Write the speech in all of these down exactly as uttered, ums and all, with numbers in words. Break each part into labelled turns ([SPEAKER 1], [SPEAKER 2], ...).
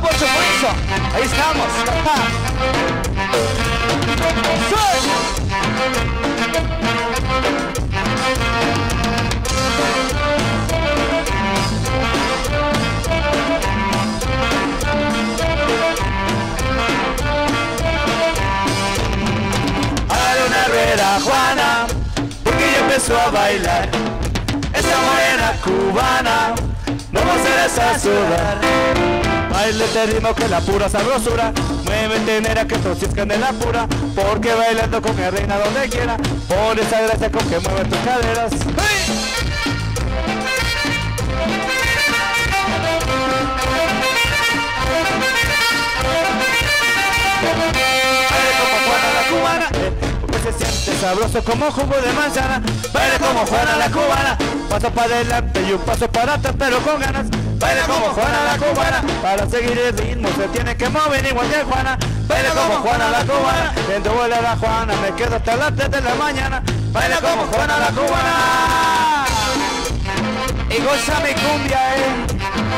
[SPEAKER 1] por supuesto. Ahí estamos.
[SPEAKER 2] Dale una rueda, Juana, porque ya empezó a bailar. Esa morena cubana no va a hacer a sudar. Baile este ritmo que la pura sabrosura. Muévete nena que todos es candela pura. Porque bailando con mi reina donde quiera. Por esa gracia con que mueven tus caderas. ¡Hey! Baile como Juana la cubana, porque se siente sabroso como jugo de manzana. Baile como Juana la cubana, paso para adelante y un paso para atrás pero con ganas. Baile como Juana la cubana, para seguir el ritmo se tiene que mover igual que Juana. Baile como Juana la cubana, dentro vuela la Juana, me quedo hasta las tres de la mañana. Baile como Juana la cubana y goza mi cumbia, eh.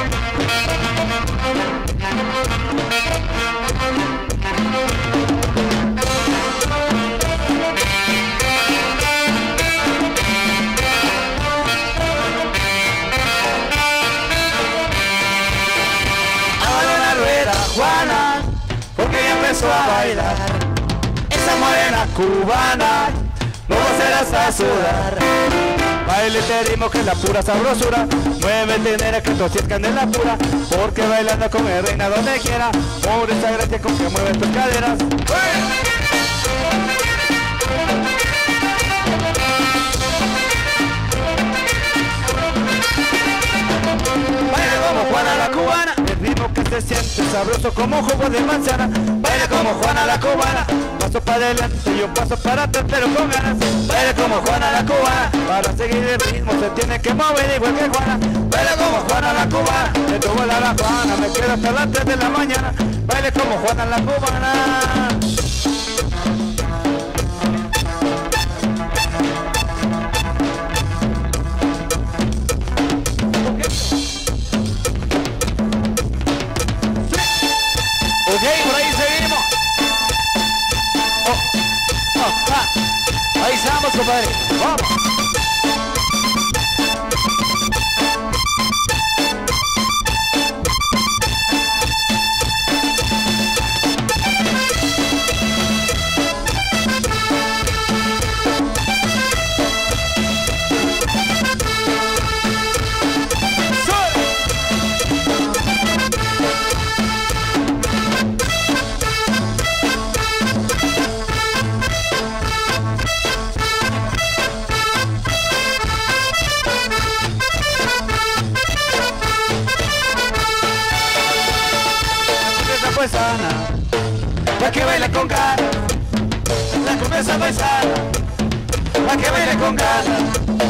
[SPEAKER 2] Juana, porque ya empezó a bailar. Esa morena cubana no va a hacer hasta sudar. Baile este ritmo que es la pura sabrosura. Muévete nena que todos es candela pura. Porque bailando con mi reina donde quiera. Por esa gracia con que mueves tus caderas. ¡Hey! Baile como Juana la cubana, el ritmo que se siente sabroso como jugo de manzana. Baile como Juana la cubana, paso para adelante y un paso para atrás pero con ganas. Baile como Juana la cubana, para seguir el ritmo se tiene que mover igual que Juana. Baile como Juana la cubana, de tu bola la Juana, me quedo hasta las tres de la mañana. Baile como Juana la cubana. Ok, por ahí seguimos. Oh, oh, ah. Ahí estamos, compadre. Vamos. Pa' que baile con ganas, la conversa paisana, pa' que baile con ganas.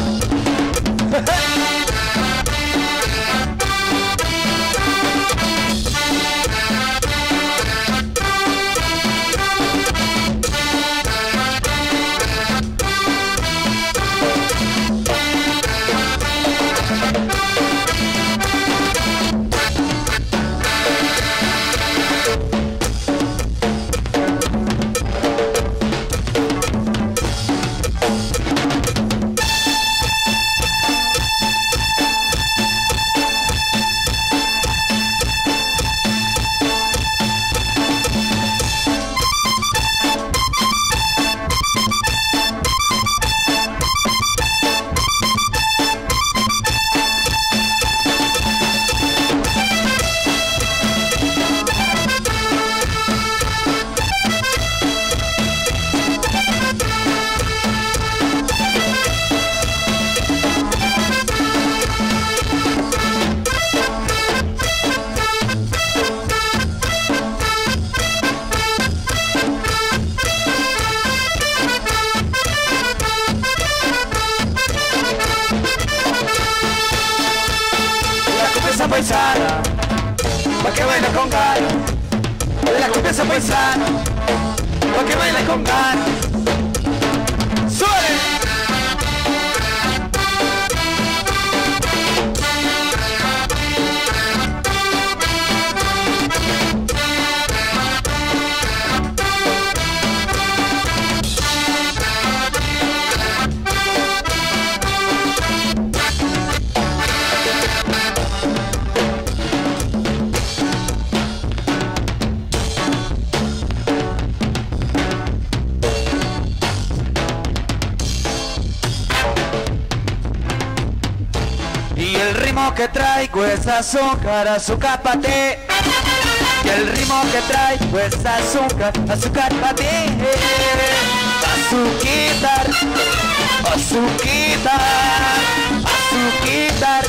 [SPEAKER 2] Paisana, pa' que baile con ganas, de la confianza paisana, pa' que baile con ganas. ¡Sole! que traigo es azúcar, azúcar para ti. Y el ritmo que traigo es azúcar, azúcar para ti. Azuquitar, azuquitar, azuquitar,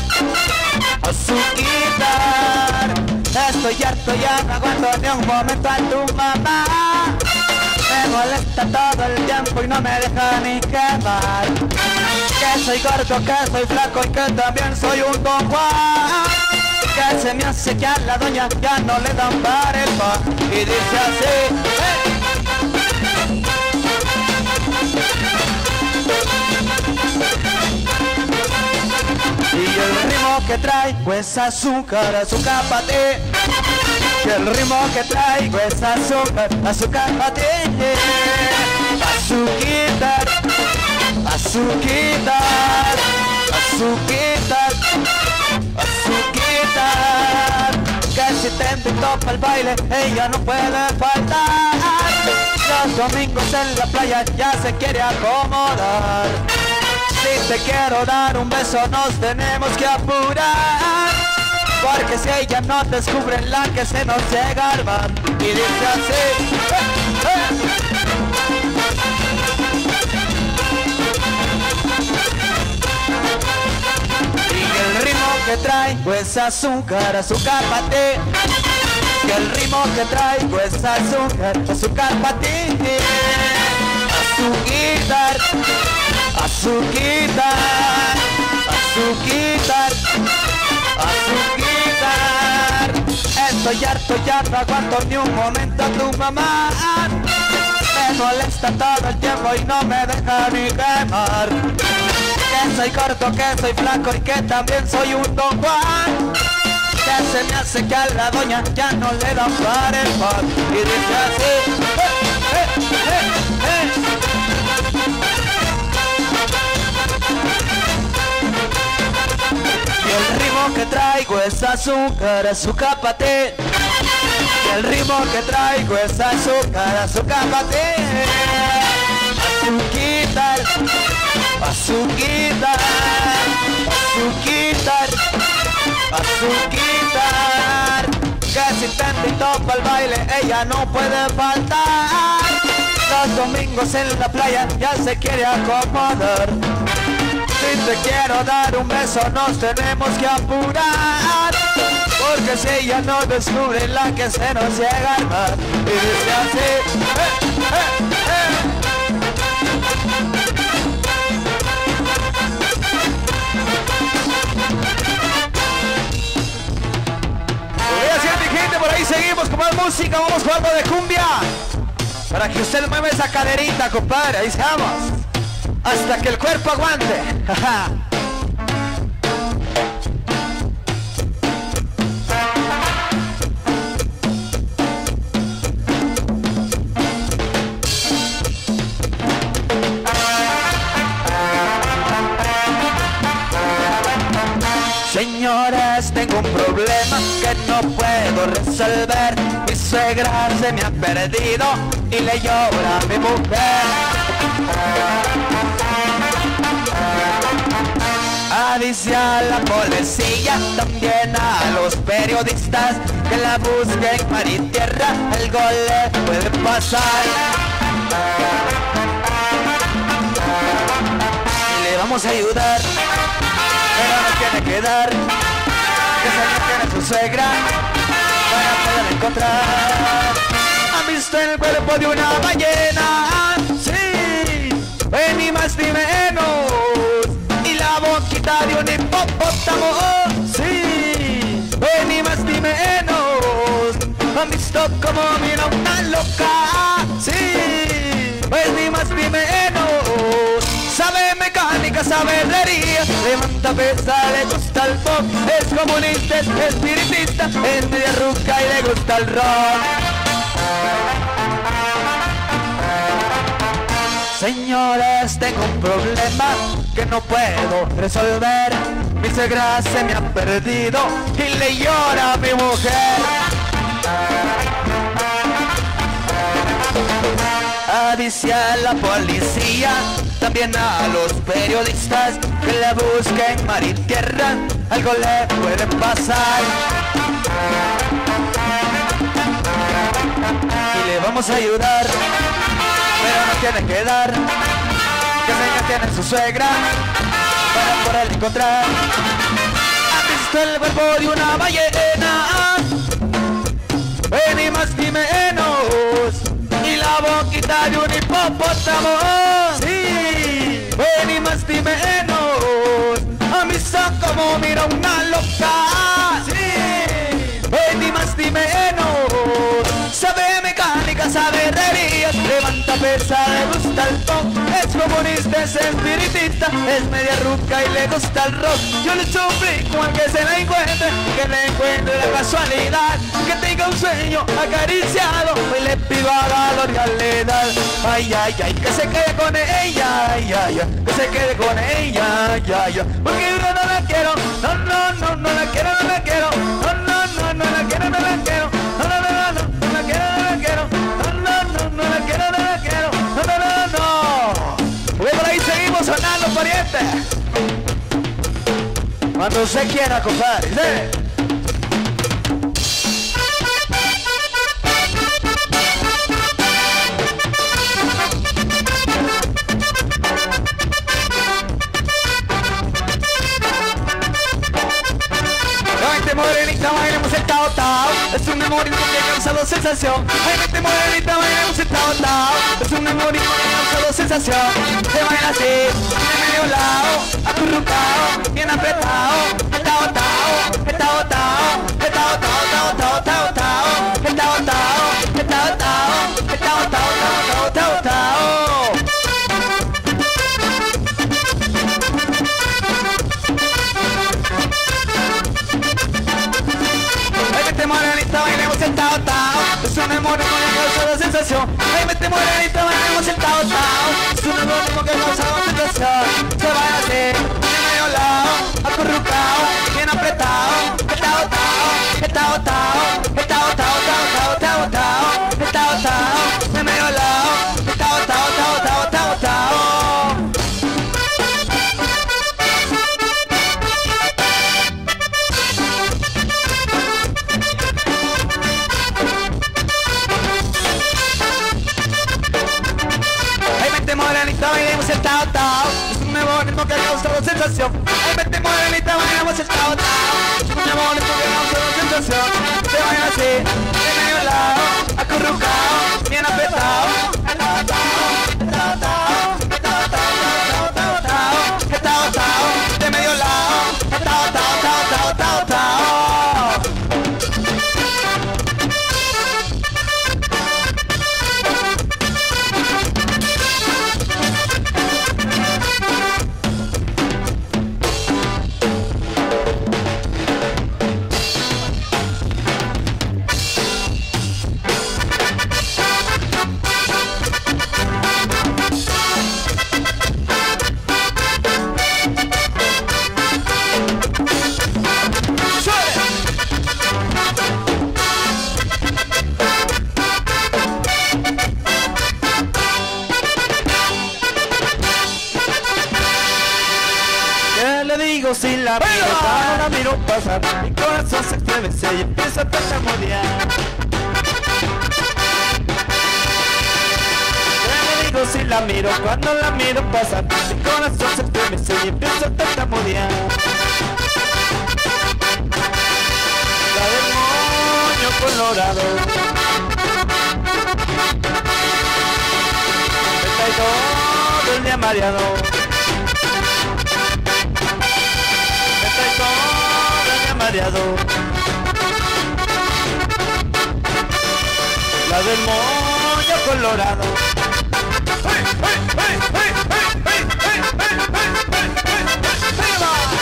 [SPEAKER 2] azuquitar. Estoy harto, ya no aguanto ni un momento a tu mamá. Me molesta todo el tiempo y no me deja ni quemar. Que soy gordo, que soy flaco y que también soy un don Juan. Que se me hace que a la doña ya no le dan para el pan. Y dice así, ¡hey! Y el ritmo que traigo es azúcar, azúcar para ti. Y el ritmo que traigo es azúcar, azúcar para ti. Azuquitar, azuquitar, azuquitar, azuquitar. Que si te invito para el baile, ella no puede faltar. Los domingos en la playa ya se quiere acomodar. Si te quiero dar un beso nos tenemos que apurar. Porque si ella no descubre la que se nos llega al bar. Y dice así, ¡eh, eh! Y el ritmo que traigo es azúcar, azúcar para ti. Y el ritmo que traigo es azúcar, azúcar para ti. Azuquitar, azuquitar, azuquitar, azuquitar. Estoy harto, ya no aguanto ni un momento a tu mamá. Me molesta todo el tiempo y no me deja ni quemar. Que soy corto, que soy flaco y que también soy un don Juan. Que se me hace que a la doña ya no le dan para el pan. Y dice así, eh, eh, eh, eh. Y el ritmo que traigo es azúcar, azúcar para ti. Y el ritmo que traigo es azúcar, azúcar para ti. Azuquitar, azuquitar, azuquitar, azuquitar. Que si te invito para el baile ella no puede faltar. Los domingos en la playa ya se quiere acomodar. Si te quiero dar un beso nos tenemos que apurar. Porque si ella no descubre la que se nos llega al mar. Y dice así, eh, eh, eh. Por ahí seguimos con más música, vamos con algo de cumbia para que usted mueva esa caderita, compadre. Ahí estamos hasta que el cuerpo aguante. Señores, tengo un problema que no puedo resolver. Mi suegra se me ha perdido y le llora a mi mujer. Avise a la policía, también a los periodistas, que la busquen mar y tierra, algo le puede pasar. Le vamos a ayudar, pero no tiene que dar, que se le tiene su suegra para poder encontrar. ¿Han visto el cuerpo de una ballena? Sí, eh, ni más ni menos. Y la boquita de un hipopótamo. Sí, eh, ni más ni menos. ¿Han visto cómo mira una loca? Sí, pues ni más ni menos. Sabe mecánica, sabe herrería, levanta pesa, le gusta el pop, es comunista, es espiritista, es media ruca y le gusta el rock. Señores, tengo un problema que no puedo resolver. Mi suegra se me ha perdido y le llora a mi mujer. policía, la policía, también a los periodistas que la busquen mar y tierra, algo le puede pasar. Y le vamos a ayudar, pero no tiene que dar, que señor tiene su suegra para poder encontrar. ¿Has visto el cuerpo de una ballena? Eh, ni más ni menos. Y la boquita de un hipopótamo. Sí. Eh, ni más ni menos. A mí son como mira una loca. Sí. Eh, ni más ni menos. Sabe mecánica, sabe herrerías, levanta pesa, le gusta el pop, es comunista, es espiritista, es media ruca y le gusta el rock. Yo le suplico a que se la encuentre, que le encuentre la casualidad, que tenga un sueño acariciado, y le pido a la legalidad. Ay, ay, ay, que se quede con ella, ay, ay, ay, que se quede con ella, ay, ay, ay, porque yo no la quiero, no, no, no, no la quiero, no la quiero, no, no, no, no la quiero, no la quiero, no, no, no, no, no. No la quiero, no la quiero, no, no, no, no la quiero, no la quiero, no, no, no, no. Porque por ahí seguimos sonando, pariente. Cuando se quiera, compadre, ¿sí? Morenita, bailemos el tao tao. Es un memorismo que ha causado sensación. Ay, vete morenita, bailemos el tao tao. Es un memorismo que ha causado sensación. Se baila así, de medio lado, acurrucado, bien apretado. El tao tao, el tao tao, el tao tao, tao tao, tao tao, el tao tao, el tao tao, el tao tao, tao tao, tao tao. Morenita, bailemos el tao tao. Es un memorismo que causa la sensación. Ay, vete morenita, bailemos el tao tao. Es un memorismo que causa la sensación. Se baila así, de medio lado, acurrucado, bien apretado. El tao tao, el tao tao, el tao tao, tao tao, tao tao, el tao tao, de medio lado, el tao tao, tao tao, tao tao. Morenita, bailemos el tao tao. Es un memorismo que causa la sensación. Ay, vete morenita, bailemos el tao tao. Es un memorismo que causa la sensación. Se baila así, de medio lado, acurrucado, bien apretado. El tao tao, el tao tao, el tao tao, tao tao, tao, el tao tao, de medio lado, el tao tao, tao tao, tao tao. Si la miro, cuando la miro pasar, mi corazón se estremece y empieza a tartamudear. ¿Qué le digo si la miro? Cuando la miro pasar, mi corazón se estremece y empieza a tartamudear. La del moño colorado, está ahí todo el día mareado. Mareado. La del moño colorado. ¡Hey, hey, hey, hey, hey, hey, hey, hey, hey, hey, hey,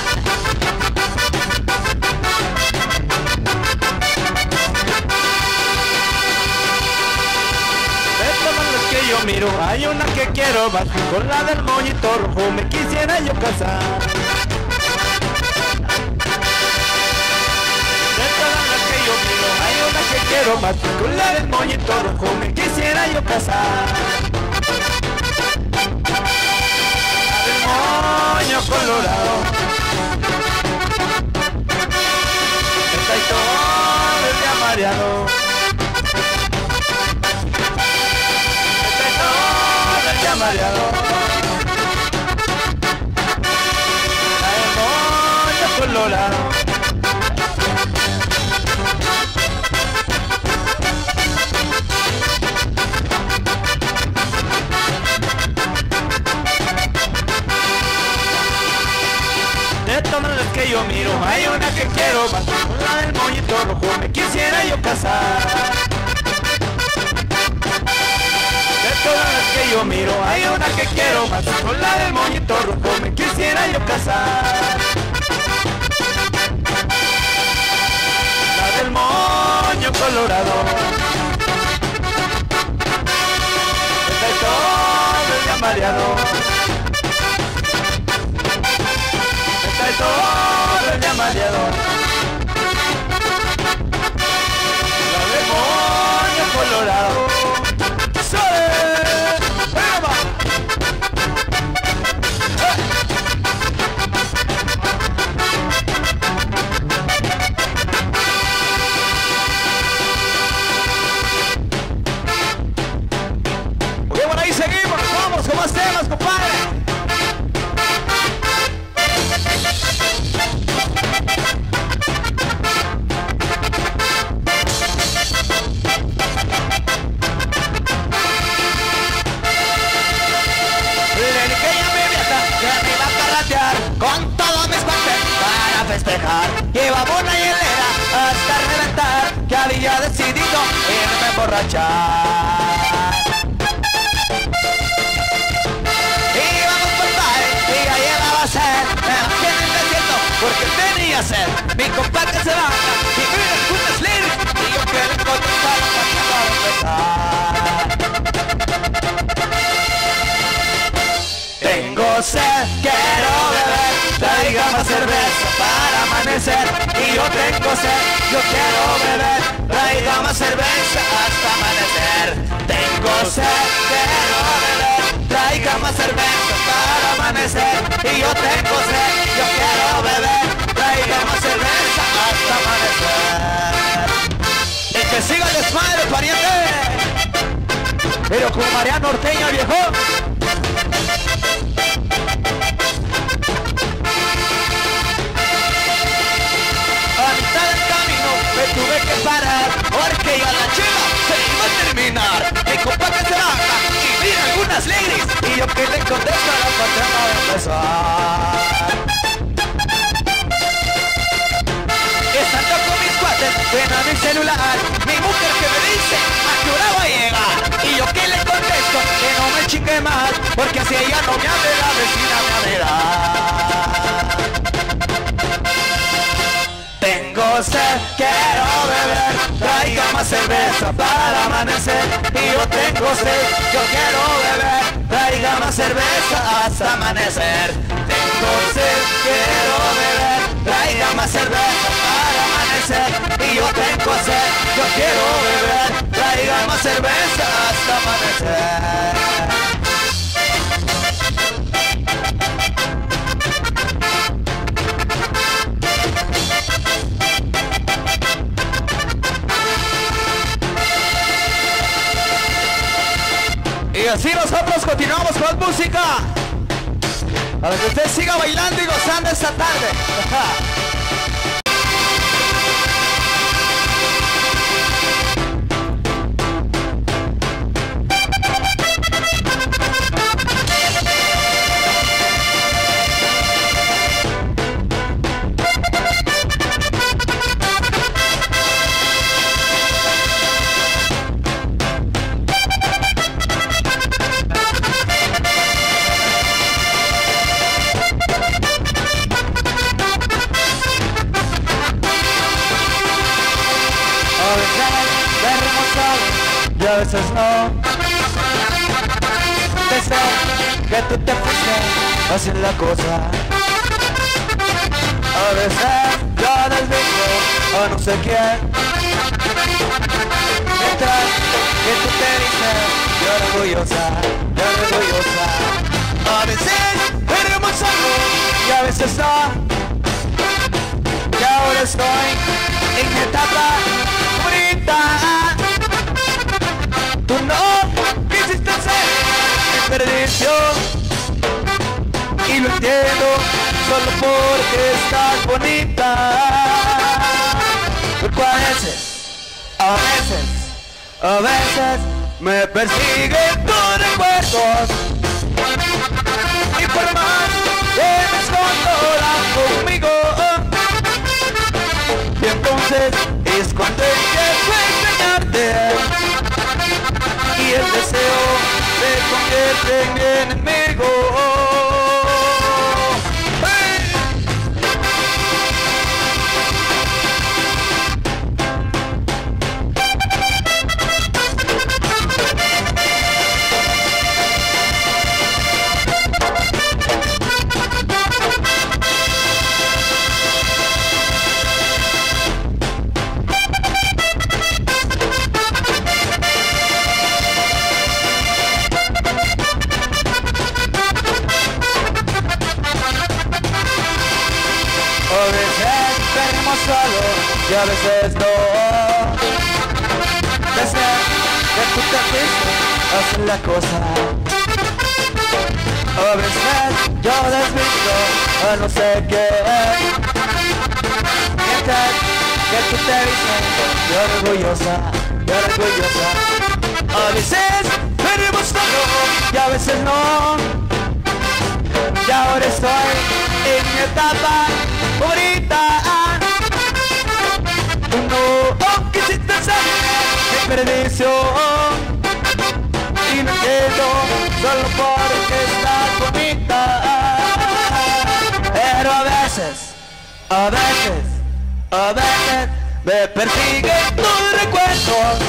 [SPEAKER 2] de todas las que yo miro, hay una que quiero más. Con la del moñito rojo me quisiera yo casar. Hay una que quiero más, con la del moñito rojo me quisiera yo casar. moño colorado. Está y todo el día mareado. Está y todo el día mareado. Trae el moño colorado. De todas las que yo miro, hay una que quiero más, con la del moñito rojo me quisiera yo casar. De todas las que yo miro, hay una que quiero más, con la del moñito rojo me quisiera yo casar. La del moño colorado. Está todo el día mareado. Está todo el día mareado. La del moño colorado. ¡Sale! ¡Venga! Ok, bueno, ahí seguimos. Vamos con más temas, compadre. Con todos mis cuates para festejar. Llevaba una hielera hasta reventar, que había decidido irme a emborrachar. Íbamos por bares y ya llevaba sed, me bajé en el desierto porque tenía sed. Mi compadre se baja y mira escuchas lyrics y yo que le contestaba para empezar. Tengo sed, quiero beber, traiga más cerveza para amanecer. Y yo tengo sed, yo quiero beber, traiga más cerveza hasta amanecer. Tengo sed, quiero beber, traiga más cerveza para amanecer. Y yo tengo sed, yo quiero beber, traiga más cerveza hasta amanecer. Y que siga el desmadre, pariente. Pero con Mariano Orteña, viejo. Me tuve que parar porque ya la chiva se iba a terminar. Mi compadre se baja y mira algunas lyrics y yo que le contesto a la patrona de empezar. Estando con mis cuates, suena mi celular, mi mujer que me dice a qué hora va a llegar. Y yo que le contesto que no me chingue más, porque si ella no me abre, la vecina me abrirá. Tengo sed, quiero beber, traiga más cerveza para amanecer. Y yo tengo sed, yo quiero beber, traiga más cerveza hasta amanecer. Tengo sed, quiero beber, traiga más cerveza para amanecer. Y yo tengo sed, yo quiero beber, traiga más cerveza hasta amanecer. Y así nosotros continuamos con música para que usted siga bailando y gozando esta tarde. Y a veces no. Deseo que tú te fuiste así la cosa. A veces yo desdigo a no sé quién, mientras que tú te dices yo orgullosa, yo orgullosa. A veces perdemos algo y a veces no. Y ahora estoy en mi etapa bonita. Tú no quisiste ser mi perdición, y lo entiendo solo porque estás bonita. Porque a veces, a veces, a veces me persiguen tus recuerdos, y por más que me escondan conmigo, y entonces es cuando empiezo a engañarte, y el deseo se convierte en mi enemigo. A veces venimos solo y a veces no. Desde que tú te fuiste, hacen la cosa. A veces yo desvisto a no sé qué. Mientras que tú te dices, yo orgullosa, yo orgullosa. A veces venimos solo y a veces no. Y ahora estoy en mi etapa favorita. Tú no quisiste ser mi perdición, y no entiendo solo porque estás bonita. Pero a veces, a veces, a veces me persiguen tus recuerdos,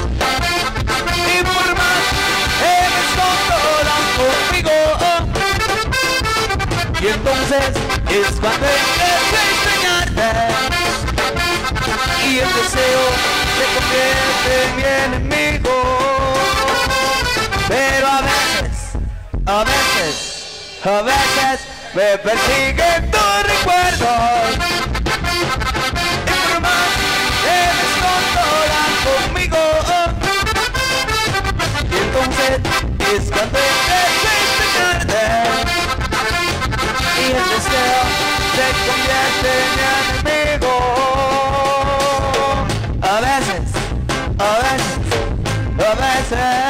[SPEAKER 2] y por más que me escondan conmigo, y entonces es cuando empiezo a extrañarte, y el deseo se convierte en mi enemigo. Pero a veces, a veces, a veces me persiguen tus recuerdos, y por más que me escondan conmigo, y entonces es cuando empiezo a extrañarte, y el deseo se convierte en mi enemigo. A veces, a veces, a veces.